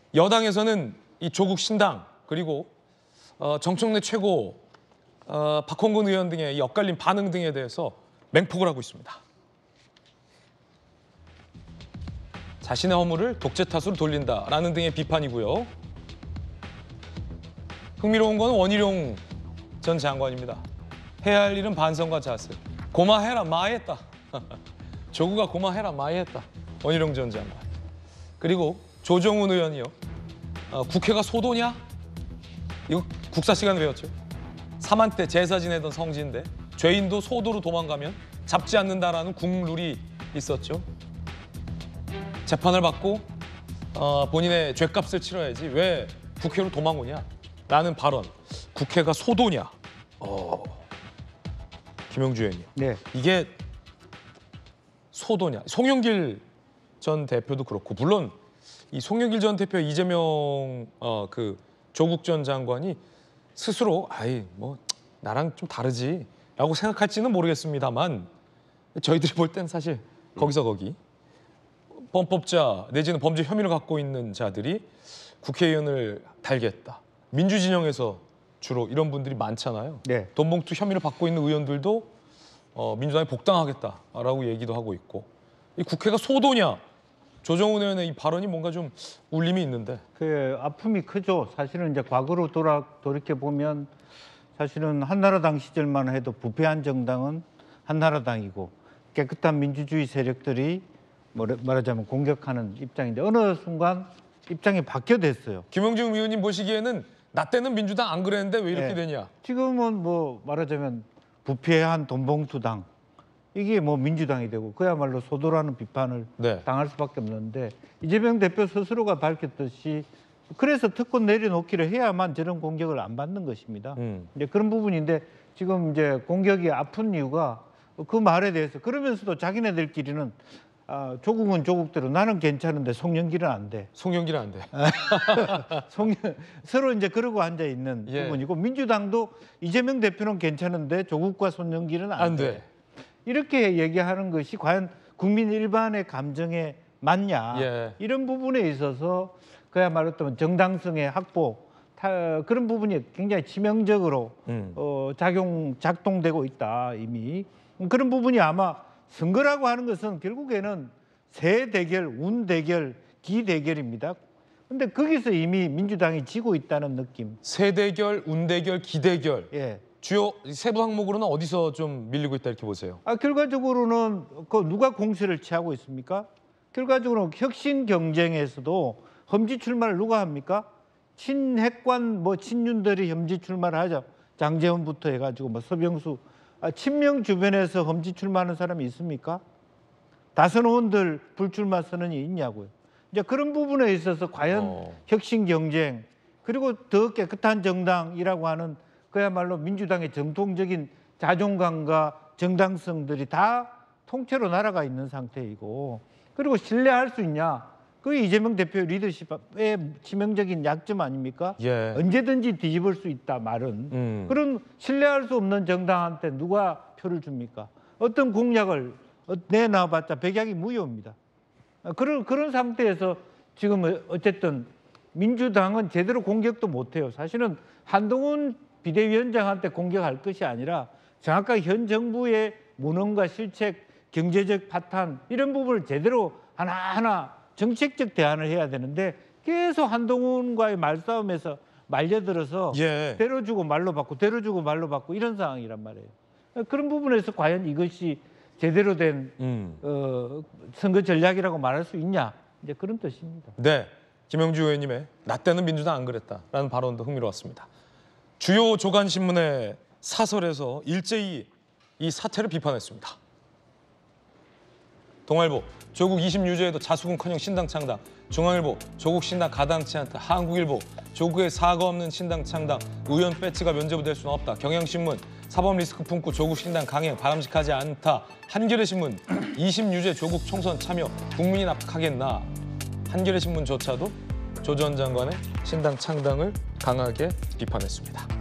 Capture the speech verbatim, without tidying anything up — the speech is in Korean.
여당에서는 이 조국 신당 그리고 어, 정청래 최고, 어, 박홍근 의원 등의 이 엇갈린 반응 등에 대해서 맹폭을 하고 있습니다. 자신의 허물을 독재 탓으로 돌린다라는 등의 비판이고요. 흥미로운 건 원희룡 전 장관입니다. 해야 할 일은 반성과 자세. 고마해라 많이 했다. 조국아 고마해라 많이 했다. 원희룡 전 장관. 그리고 조정훈 의원이요. 어, 국회가 소도냐? 이거 국사 시간에 배웠죠. 삼한 때 제사 지내던 성지인데 죄인도 소도로 도망가면 잡지 않는다라는 국룰이 있었죠. 재판을 받고 어, 본인의 죄값을 치러야지 왜 국회로 도망오냐? 라는 발언. 국회가 소도냐? 어, 김영주 의원이요. 네. 이게 소도냐? 송영길 전 대표도 그렇고 물론 이 송영길 전 대표 이재명 어, 그 조국 전 장관이 스스로 아이 뭐 나랑 좀 다르지라고 생각할지는 모르겠습니다만 저희들이 볼 땐 사실 거기서 거기 범법자 내지는 범죄 혐의를 갖고 있는 자들이 국회의원을 달겠다. 민주진영에서 주로 이런 분들이 많잖아요. 네. 돈봉투 혐의를 받고 있는 의원들도 어, 민주당에 복당하겠다라고 얘기도 하고 있고 이 국회가 소도냐? 조정훈 의원의 이 발언이 뭔가 좀 울림이 있는데. 그 아픔이 크죠. 사실은 이제 과거로 돌아 돌이켜 보면 사실은 한나라당 시절만 해도 부패한 정당은 한나라당이고 깨끗한 민주주의 세력들이 말하자면 공격하는 입장인데 어느 순간 입장이 바뀌어됐어요. 김영중 의원님 보시기에는 나 때는 민주당 안 그랬는데 왜 이렇게 네. 되냐? 지금은 뭐 말하자면 부패한 돈봉투당 이게 뭐 민주당이 되고 그야말로 소도라는 비판을 네. 당할 수밖에 없는데 이재명 대표 스스로가 밝혔듯이 그래서 특권 내려놓기를 해야만 저런 공격을 안 받는 것입니다. 음. 이제 그런 부분인데 지금 이제 공격이 아픈 이유가 그 말에 대해서 그러면서도 자기네들끼리는 아, 조국은 조국대로 나는 괜찮은데 송영길은 안 돼. 송영길은 안 돼. 송, 서로 이제 그러고 앉아 있는 예. 부분이고 민주당도 이재명 대표는 괜찮은데 조국과 송영길은 안, 안 돼. 돼. 이렇게 얘기하는 것이 과연 국민 일반의 감정에 맞냐? 예. 이런 부분에 있어서 그야말로 또 정당성의 확보 타, 그런 부분이 굉장히 치명적으로 음. 어, 작용 작동되고 있다 이미 그런 부분이 아마. 선거라고 하는 것은 결국에는 새 대결, 운 대결, 기 대결입니다. 그런데 거기서 이미 민주당이 지고 있다는 느낌. 새 대결, 운 대결, 기 대결. 예. 주요 세부 항목으로는 어디서 좀 밀리고 있다 이렇게 보세요? 아 결과적으로는 그 누가 공세를 취하고 있습니까? 결과적으로 혁신 경쟁에서도 험지 출마를 누가 합니까? 친핵관 뭐 친윤들이 험지 출마를 하죠. 장제원부터 해가지고 뭐 서병수. 아, 친명 주변에서 험지 출마하는 사람이 있습니까? 다선 의원들 불출마 선언이 있냐고요. 이제 그런 부분에 있어서 과연 어. 혁신 경쟁 그리고 더 깨끗한 정당이라고 하는 그야말로 민주당의 전통적인 자존감과 정당성들이 다 통째로 날아가 있는 상태이고 그리고 신뢰할 수 있냐? 그게 이재명 대표의 리더십의 치명적인 약점 아닙니까? 예. 언제든지 뒤집을 수 있다 말은. 음. 그런 신뢰할 수 없는 정당한테 누가 표를 줍니까? 어떤 공약을 내놔봤자 백약이 무효입니다. 그런 그런 상태에서 지금 어쨌든 민주당은 제대로 공격도 못해요. 사실은 한동훈 비대위원장한테 공격할 것이 아니라 정확하게 현 정부의 무능과 실책, 경제적 파탄 이런 부분을 제대로 하나하나 정책적 대안을 해야 되는데 계속 한동훈과의 말싸움에서 말려들어서 예. 때려주고 말로 받고 때려주고 말로 받고 이런 상황이란 말이에요. 그런 부분에서 과연 이것이 제대로 된 음. 어, 선거 전략이라고 말할 수 있냐 이제 그런 뜻입니다. 네, 김영주 의원님의 나 때는 민주당 안 그랬다라는 발언도 흥미로웠습니다. 주요 조간 신문의 사설에서 일제히 이 사태를 비판했습니다. 동아일보 조국 이심 유죄에도 자숙은커녕 신당 창당. 중앙일보 조국 신당 가당치 않다. 한국일보 조국의 사과 없는 신당 창당. 의원 배지가 면제부될 수는 없다. 경향신문 사법 리스크 품고 조국 신당 강행 바람직하지 않다. 한겨레신문 이심 유죄 조국 총선 참여 국민이 납득하겠나. 한겨레신문조차도 조 전 장관의 신당 창당을 강하게 비판했습니다.